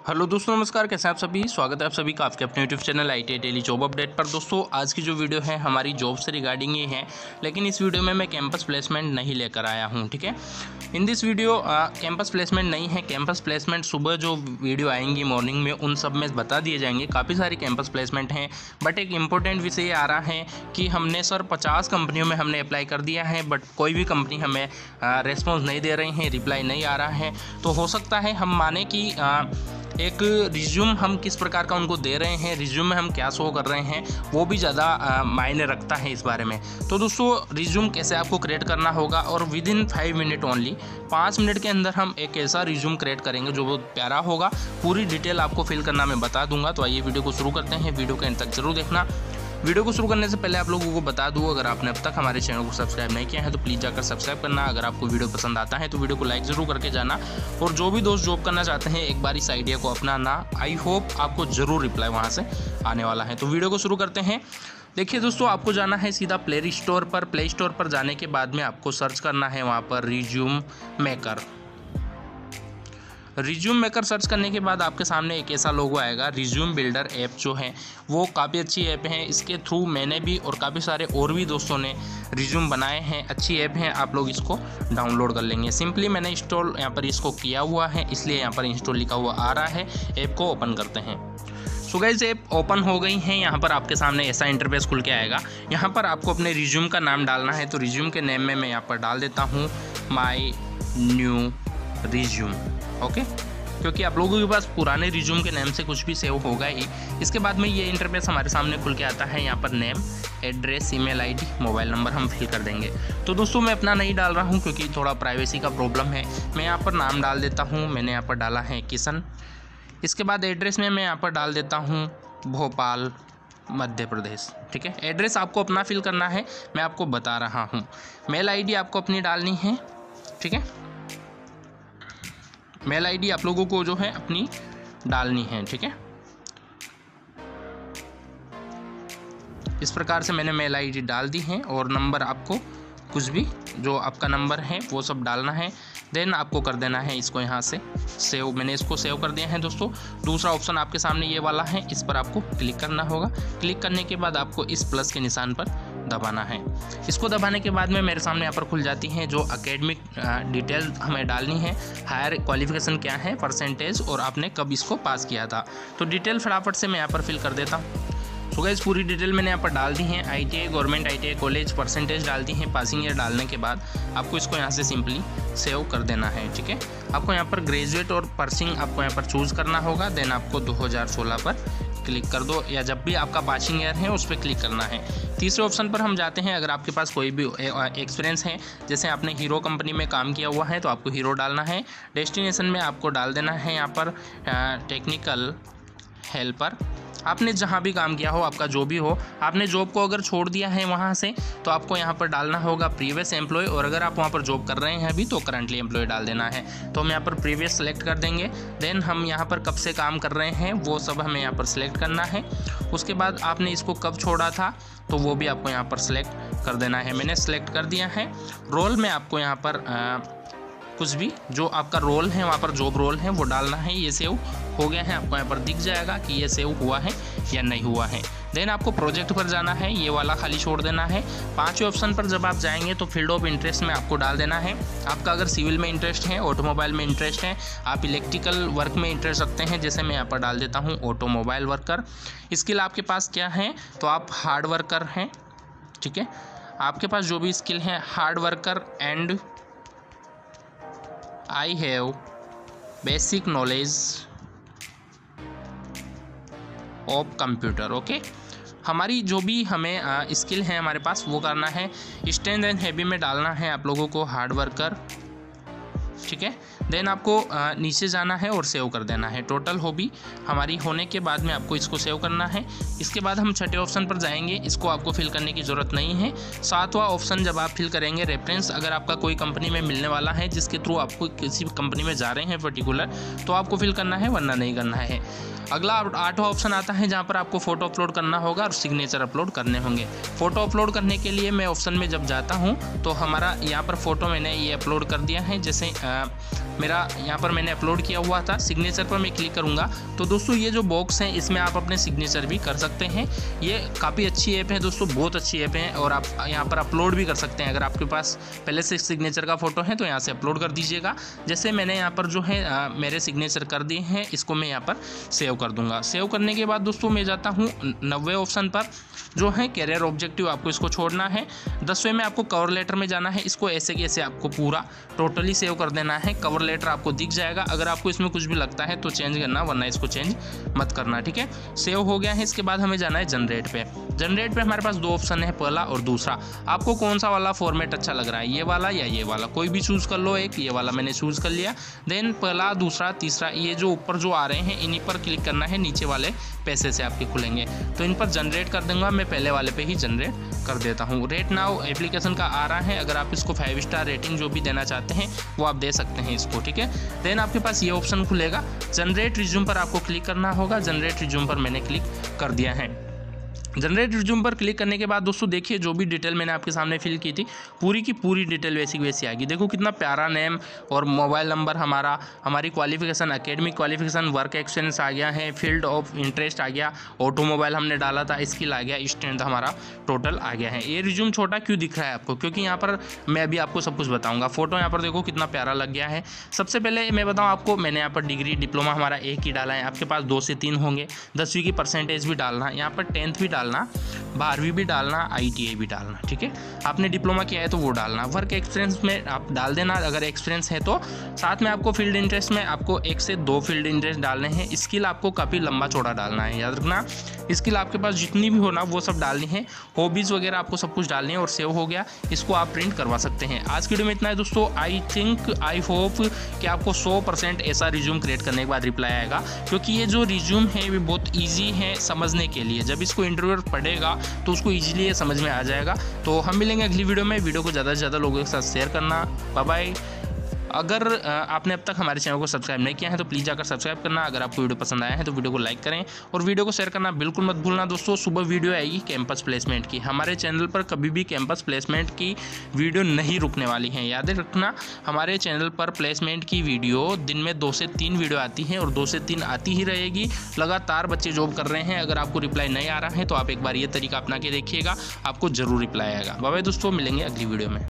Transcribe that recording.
Hello दोस्तों, नमस्कार। कैसे हैं आप सभी? स्वागत है आप सभी का आपके अपने YouTube channel ITI daily job update पर। दोस्तों, आज की जो वीडियो है हमारी जॉब से रिगार्डिंग ये है, लेकिन इस वीडियो में मैं कैंपस प्लेसमेंट नहीं लेकर आया हूँ। ठीक है, in this video campus placement नहीं है। कैंपस प्लेसमेंट सुबह जो वीडियो आएंगी मॉर्निंग में, उन सब में बता दिए जाएंगे। काफ़ी सारी कैंपस प्लेसमेंट हैं, बट एक इम्पोर्टेंट विषय ये आ रहा है कि हमने सर 50 कंपनियों में हमने अप्लाई कर दिया है, बट कोई भी कंपनी हमें रेस्पॉन्स नहीं दे रही है, रिप्लाई नहीं आ रहा है। तो हो सकता है हम माने कि एक रिज्यूम हम किस प्रकार का उनको दे रहे हैं, रिज्यूम में हम क्या शो कर रहे हैं, वो भी ज़्यादा मायने रखता है इस बारे में। तो दोस्तों, रिज्यूम कैसे आपको क्रिएट करना होगा, और within 5 minute only, 5 minute के अंदर हम एक ऐसा रिज्यूम क्रिएट करेंगे जो बहुत प्यारा होगा। पूरी डिटेल आपको फिल करना मैं बता दूंगा। तो आइए वीडियो को शुरू करते हैं। वीडियो के एंड तक जरूर देखना। वीडियो को शुरू करने से पहले आप लोगों को बता दूं, अगर आपने अब तक हमारे चैनल को सब्सक्राइब नहीं किया है तो प्लीज़ जाकर सब्सक्राइब करना। अगर आपको वीडियो पसंद आता है तो वीडियो को लाइक ज़रूर करके जाना। और जो भी दोस्त जॉब करना चाहते हैं, एक बार इस आइडिया को अपनाना। आई होप आपको ज़रूर रिप्लाई वहाँ से आने वाला है। तो वीडियो को शुरू करते हैं। देखिए दोस्तों, आपको जाना है सीधा प्ले स्टोर पर। प्ले स्टोर पर जाने के बाद में आपको सर्च करना है वहाँ पर resume maker. Resume maker search करने के बाद आपके सामने एक ऐसा लोगो आएगा। रिज्यूम बिल्डर ऐप जो है वो काफ़ी अच्छी ऐप है। इसके थ्रू मैंने भी और काफ़ी सारे और भी दोस्तों ने रिज्यूम बनाए हैं। अच्छी ऐप है, आप लोग इसको डाउनलोड कर लेंगे। सिंपली मैंने इंस्टॉल यहाँ पर इसको किया हुआ है, इसलिए यहाँ पर इंस्टॉल लिखा हुआ आ रहा है। ऐप को ओपन करते हैं। सो गाइस, ऐप ओपन हो गई है। यहाँ पर आपके सामने ऐसा इंटरफेस खुल के आएगा। यहाँ पर आपको अपने रिज्यूम का नाम डालना है। तो रिज्यूम के नेम में मैं यहाँ पर डाल देता हूँ माई न्यू रिज्यूम। ओके, क्योंकि आप लोगों के पास पुराने रिज्यूम के नेम से कुछ भी सेव होगा ही। इसके बाद में ये इंटरफेस हमारे सामने खुल के आता है। यहाँ पर name, address, email ID, mobile number हम फिल कर देंगे। तो दोस्तों, मैं अपना नहीं डाल रहा हूँ क्योंकि थोड़ा प्राइवेसी का प्रॉब्लम है। मैं यहाँ पर नाम डाल देता हूँ। मैंने यहाँ पर डाला है किशन। इसके बाद एड्रेस में मैं यहाँ पर डाल देता हूँ भोपाल, मध्य प्रदेश। ठीक है, एड्रेस आपको अपना फिल करना है, मैं आपको बता रहा हूँ। मेल आईडी आपको अपनी डालनी है। ठीक है, मेल आईडी आप लोगों को जो है अपनी डालनी है। ठीक है, इस प्रकार से मैंने मेल आईडी डाल दी है। और नंबर आपको कुछ भी जो आपका नंबर है वो सब डालना है। देन आपको कर देना है इसको यहाँ से सेव। मैंने इसको सेव कर दिया है दोस्तों। दूसरा ऑप्शन आपके सामने ये वाला है, इस पर आपको क्लिक करना होगा। क्लिक करने के बाद आपको इस प्लस के निशान पर दबाना है। इसको दबाने के बाद में मेरे सामने यहाँ पर खुल जाती है जो एकेडमिक डिटेल हमें डालनी है। हायर क्वालिफिकेशन क्या है, परसेंटेज, और आपने कब इसको पास किया था। तो डिटेल फटाफट से मैं यहाँ पर फिल कर देता हूँ। तो गाइस, पूरी डिटेल मैंने यहाँ पर डाल दी है। ITI government ITI college, percentage डाल दी है। पासिंग ईयर डालने के बाद आपको इसको यहाँ से सिंपली सेव कर देना है। ठीक है, आपको यहाँ पर ग्रेजुएट और पर्सिंग आपको यहाँ पर चूज़ करना होगा। देन आपको 2016 पर क्लिक कर दो, या जब भी आपका पासिंग ईयर है उस पर क्लिक करना है। तीसरे ऑप्शन पर हम जाते हैं। अगर आपके पास कोई भी एक्सपीरियंस है, जैसे आपने हीरो कंपनी में काम किया हुआ है तो आपको हीरो डालना है। डेस्टिनेशन में आपको डाल देना है यहाँ पर टेक्निकल हेल्पर। आपने जहाँ भी काम किया हो, आपका जो भी हो, आपने जॉब को अगर छोड़ दिया है वहाँ से तो आपको यहाँ पर डालना होगा प्रीवियस एम्प्लॉय। और अगर आप वहाँ पर जॉब कर रहे हैं अभी तो करंटली एम्प्लॉय डाल देना है। तो हम यहाँ पर प्रीवियस सेलेक्ट कर देंगे। देन हम यहाँ पर कब से काम कर रहे हैं वो सब हमें यहाँ पर सेलेक्ट करना है। उसके बाद आपने इसको कब छोड़ा था तो वो भी आपको यहाँ पर सेलेक्ट कर देना है। मैंने सेलेक्ट कर दिया है। रोल में आपको यहाँ पर कुछ भी जो आपका रोल है, वहाँ पर जॉब रोल है वो डालना है। ये सेव हो गया है, आपको यहाँ पर दिख जाएगा कि ये सेव हुआ है या नहीं हुआ है। देन आपको प्रोजेक्ट पर जाना है, ये वाला खाली छोड़ देना है। 5वें ऑप्शन पर जब आप जाएंगे तो फील्ड ऑफ इंटरेस्ट में आपको डाल देना है। आपका अगर सिविल में इंटरेस्ट है, ऑटोमोबाइल में इंटरेस्ट है, आप इलेक्ट्रिकल वर्क में इंटरेस्ट रखते हैं, जैसे मैं यहाँ पर डाल देता हूँ ऑटोमोबाइल वर्कर। स्किल आपके पास क्या है तो आप हार्ड वर्कर हैं। ठीक है, आपके पास जो भी स्किल है, hard worker and I have basic knowledge of computer। Okay, हमारी जो भी हमें स्किल है हमारे पास वो करना है। स्ट्रेंथ एंड हैवी में डालना है आप लोगों को हार्ड वर्कर। ठीक है, देन आपको नीचे जाना है और सेव कर देना है। टोटल हॉबी हमारी होने के बाद में आपको इसको सेव करना है। इसके बाद हम छठे ऑप्शन पर जाएंगे। इसको आपको फिल करने की ज़रूरत नहीं है। 7वां ऑप्शन जब आप फिल करेंगे, रेफरेंस, अगर आपका कोई कंपनी में मिलने वाला है जिसके थ्रू आपको किसी कंपनी में जा रहे हैं पर्टिकुलर, तो आपको फिल करना है, वरना नहीं करना है। अगला 8वां ऑप्शन आता है जहाँ पर आपको फ़ोटो अपलोड करना होगा और सिग्नेचर अपलोड करने होंगे। फ़ोटो अपलोड करने के लिए मैं ऑप्शन में जब जाता हूँ तो हमारा यहाँ पर फ़ोटो मैंने ये अपलोड कर दिया है। जैसे मेरा यहाँ पर मैंने अपलोड किया हुआ था। सिग्नेचर पर मैं क्लिक करूँगा तो दोस्तों ये जो बॉक्स है इसमें आप अपने सिग्नेचर भी कर सकते हैं। ये काफ़ी अच्छी ऐप है दोस्तों, बहुत अच्छी ऐप है और आप यहाँ पर अपलोड भी कर सकते हैं। अगर आपके पास पहले से सिग्नेचर का फोटो है तो यहाँ से अपलोड कर दीजिएगा। जैसे मैंने यहाँ पर जो है मेरे सिग्नेचर कर दिए हैं, इसको मैं यहाँ पर सेव कर दूंगा। सेव करने के बाद दोस्तों मैं जाता हूँ 90वें ऑप्शन पर, जो है कैरियर ऑब्जेक्टिव, आपको इसको छोड़ना है। 10वें में आपको कवर लेटर में जाना है, इसको ऐसे कैसे आपको पूरा टोटली सेव कर देना है। कवर लेटर आपको दिख जाएगा, अगर आपको इसमें कुछ भी लगता है तो चेंज करना, वरना इसको चेंज मत करना, ठीक है। सेव हो गया है। इसके बाद हमें जाना है जनरेट पे। जनरेट पे हमारे पास 2 ऑप्शन है, पहला और दूसरा। आपको कौन सा वाला फॉर्मेट अच्छा लग रहा है, ये वाला या ये वाला, कोई भी चूज़ कर लो एक। ये वाला मैंने चूज़ कर लिया। देन पहला, दूसरा, तीसरा, ये जो ऊपर जो आ रहे हैं इन्हीं पर क्लिक करना है, नीचे वाले पैसे से आपके खुलेंगे तो इन पर जनरेट कर दूंगा। मैं पहले वाले पे ही जनरेट कर देता हूँ। रेट नाउ एप्लीकेशन का आ रहा है, अगर आप इसको 5 स्टार रेटिंग जो भी देना चाहते हैं वो आप दे सकते हैं इसको, ठीक है। देन आपके पास ये ऑप्शन खुलेगा, जनरेट रिज्यूम पर आपको क्लिक करना होगा। जनरेट रिज्यूम पर मैंने क्लिक कर दिया है। जनरेट रिज्यूम पर क्लिक करने के बाद दोस्तों देखिए जो भी डिटेल मैंने आपके सामने फिल की थी पूरी की पूरी डिटेल वैसी वैसी आएगी। देखो कितना प्यारा नेम और मोबाइल नंबर, हमारी qualification, academic qualification, work experience आ गया है, फील्ड ऑफ इंटरेस्ट आ गया, ऑटोमोबाइल हमने डाला था, स्किल आ गया, स्ट्रेंथ हमारा टोटल आ गया है। ये रिज्यूम छोटा क्यों दिख रहा है आपको, क्योंकि यहाँ पर मैं अभी आपको सब कुछ बताऊँगा। फोटो यहाँ पर देखो कितना प्यारा लग गया है। सबसे पहले मैं बताऊँ आपको, मैंने यहाँ पर डिग्री डिप्लोमा हमारा एक ही डाला है, आपके पास 2 से 3 होंगे। 10वीं की परसेंटेज भी डालना, यहाँ पर 10th भी डालना, 12वीं भी डालना, ITI भी डालना, ठीक है। आपने डिप्लोमा किया है तो वो डालना। वर्क एक्सपीरियंस में आप डाल देना अगर एक्सपीरियंस है तो। साथ में आपको फील्ड इंटरेस्ट में आपको 1 से 2 फील्ड इंटरेस्ट डालने हैं। स्किल आपको काफ़ी लंबा चौड़ा डालना है, याद रखना। स्किल आपके पास जितनी भी हो ना वो सब डालनी है। हॉबीज़ वगैरह आपको सब कुछ डालनी है और सेव हो गया। इसको आप प्रिंट करवा सकते हैं। आज की वीडियो में इतना है दोस्तों। आई होप कि आपको 100% ऐसा रिज्यूम क्रिएट करने के बाद रिप्लाई आएगा, क्योंकि ये जो रिज्यूम है ये बहुत ईजी है समझने के लिए। जब इसको इंटरव्यूअर पढ़ेगा तो उसको ईजिली ये समझ में आ जाएगा। तो हम मिलेंगे अगली वीडियो में। वीडियो को ज़्यादा से ज़्यादा लोगों के साथ शेयर करना। Bye bye. अगर आपने अब तक हमारे चैनल को सब्सक्राइब नहीं किया है तो प्लीज़ जाकर सब्सक्राइब करना। अगर आपको वीडियो पसंद आया है तो वीडियो को लाइक करें और वीडियो को शेयर करना बिल्कुल मत भूलना दोस्तों। सुबह वीडियो आएगी कैंपस प्लेसमेंट की। हमारे चैनल पर कभी भी कैंपस प्लेसमेंट की वीडियो नहीं रुकने वाली है, याद रखना। हमारे चैनल पर प्लेसमेंट की वीडियो दिन में 2 से 3 वीडियो आती हैं और 2 से 3 आती ही रहेगी। लगातार बच्चे जॉब कर रहे हैं। अगर आपको रिप्लाई नहीं आ रहा है तो आप एक बार ये तरीका अपना के देखिएगा, आपको जरूर रिप्लाई आएगा। बाय बाय दोस्तों, मिलेंगे अगली वीडियो में।